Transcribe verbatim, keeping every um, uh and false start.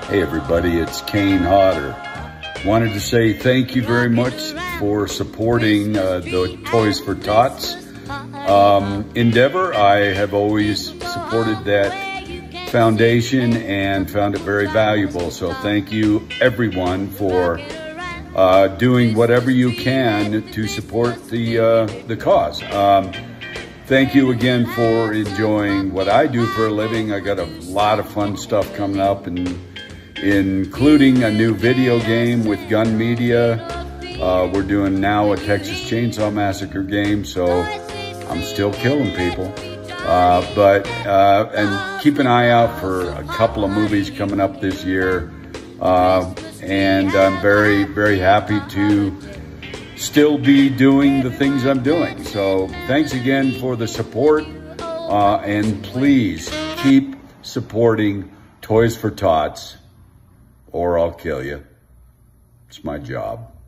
Hey everybody, it's Kane Hodder. Wanted to say thank you very much for supporting uh, the Toys for Tots um, endeavor. I have always supported that foundation and found it very valuable. So thank you everyone for uh, doing whatever you can to support the, uh, the cause. Um, Thank you again for enjoying what I do for a living. I got a lot of fun stuff coming up, and including a new video game with Gun Media. Uh, we're doing now a Texas Chainsaw Massacre game, so I'm still killing people. Uh, but uh, and keep an eye out for a couple of movies coming up this year. Uh, and I'm very, very happy to still be doing the things I'm doing. So thanks again for the support, uh, and please keep supporting Toys for Tots or I'll kill you. It's my job.